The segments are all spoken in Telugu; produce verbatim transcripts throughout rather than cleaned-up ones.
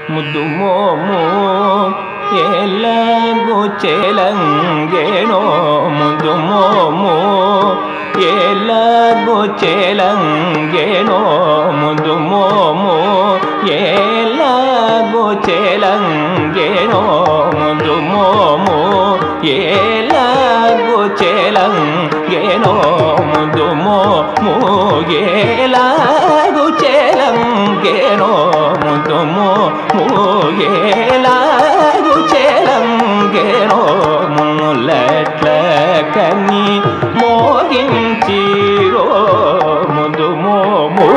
ముద్దు మోము ఎలాగో చెలంగేనో ముద్దు మోము ఎలాగో చెలంగేనో ముద్దు మోము ఎలాగో చెలంగేనో ముద్దు మోము ఎలాగో చెలంగేనో ముద్దు మోము ఎలాగో చెలంగేనో ముద్దు మోము ఎలాగో చెలంగేనో మునులట్ల కన్ని మోగించిరో ముద్దు మోము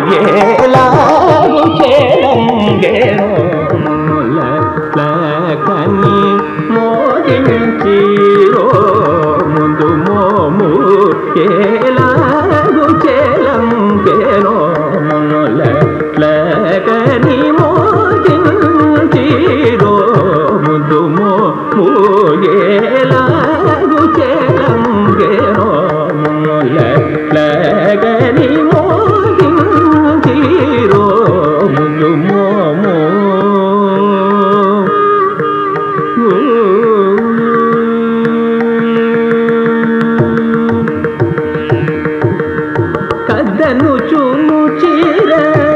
ఎలాగో చెలంగేనో మునులట్ల కన్ని మోగించిరో ముద్దు మోము ఎలాగో చెలంగేనో మునులట్ల కని మోగించిరో ముద్దు మోము ఎలాగో చెలంగేనో మునులట్ల కని మోగించిరో ముద్దు మోము కద్దను చూను చీర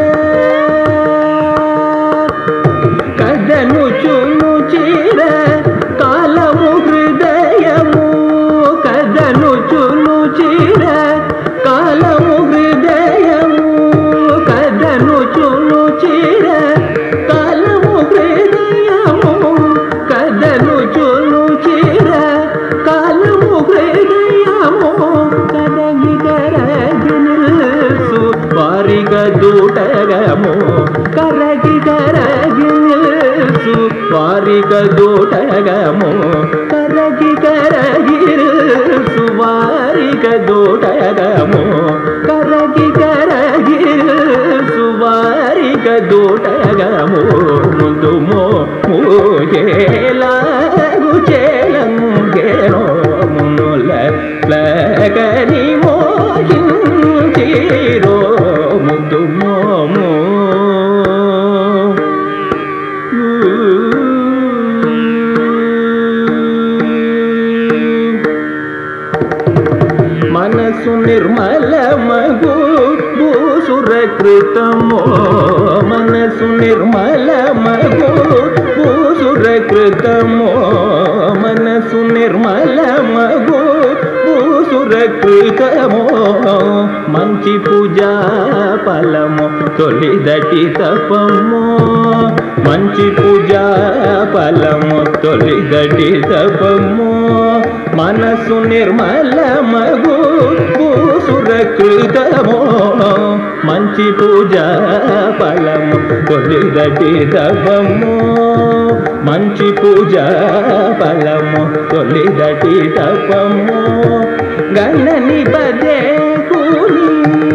కద్దను చూను చీర కాలము హృదయము కద్దను చూను చీర కాలము హృదయము కద్దను చూను చీర కాలము హృదయము కద్దను చూను చీర కాలము హృదయము కదగి కరగి నిల్సు వారిగ దూటగము కరగి కరగి నిల్సు వారిగ దూటగము కరగి కరగి నిల్సు వారిగ దూటగము కరగి కరగి నిల్సు వారిగ దూటగము ముందు మోము ఎలాగో చెలంగేనో మునులట్లకని మోగించిరో ముద్దు మోము మనసు నిర్మలమగు భూసురకృతమో మనసు నిర్మలమగు భూసురకృతమో మనసు నిర్మలమగు భూసురకృతమో మంచి పూజా ఫలము తొలిదటి తపము మంచి పూజా ఫలము తొలిదటి తపము మనసు నిర్మలమగు భూసురకృతమో మంచి పూజా ఫలము తొలిదటి తపము మంచి పూజా ఫలము తొలిదటి తపము గణని బదే కూని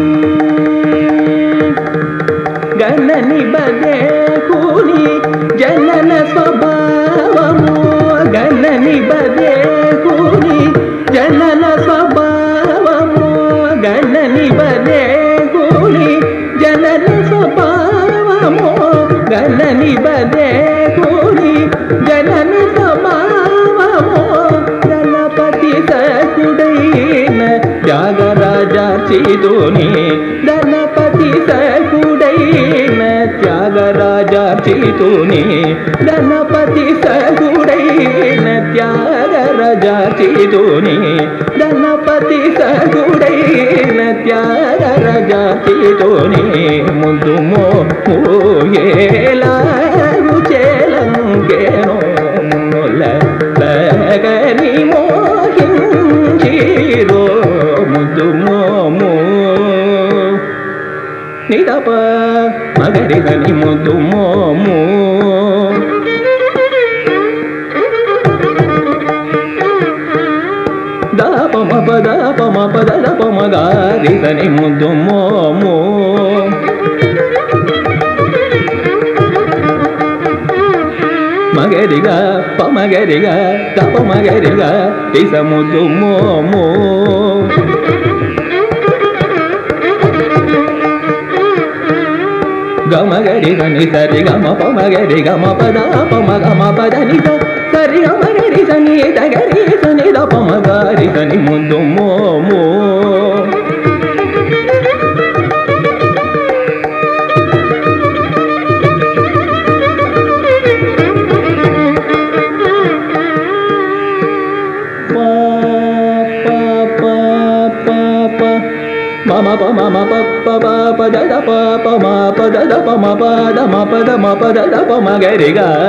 గణని బదే కూని జనన స్వభావము గణని బదే కూని జనన స్వభావము గణని బదే కూని జనన స్వభావము గణని బదే కూని జనన స్వభావము గణపతి సకుడైన త్యాగరాజార్చితుని గణపతి సకుడైన త్యాగరాజార్చితుని గణపతి సకుడైన త్యాగరాజార్చితుని గణపతి సకుడైన త్యాగరాజార్చితుని ముందు మోము ఎలాగో చెలంగేనో మునులట్లకని మోగించిరో ముద్దు మోము నిదప మగరిదని ముద్దు మోము దాపమ పదపమ పదపమ గారిదని ముద్దు మోము మగరిగా పమగరిగా తపమగరిగా ఇస ముద్దు మోము గమ గరి సని సరి గమ పమ గరి గమ పద పమ గమ పద ని స సరి గమ గరి సని ద గరి సని ద పమ గరి సని ముద్దు మోము mama pa mama pa pa pa pa da da pa pa ma pa da da pa ma pa da ma pa da ma pa da da pa ma ga re ga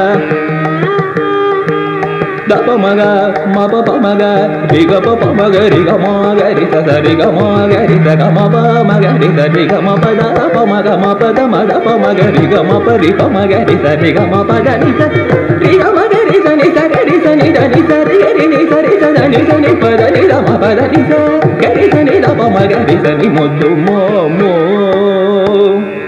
da pa ma ga ma pa pa ma ga re ga pa pa ma ga re ga ma ga re sa sa re ga ma ga re sa ga ma pa ma ga re sa re ga ma pa da pa ma ga ma pa da ma da pa ma ga re ga ma pa re pa ma ga re sa re ga ma pa da ni sa re ga ma ga re sa ni sa ga re sa ni da ni sa re ga re ni sa re sa da ni sa ni pa da ni da ma pa da ni sa ga re sa ni da pa ma ga re sa ni mo do mo mo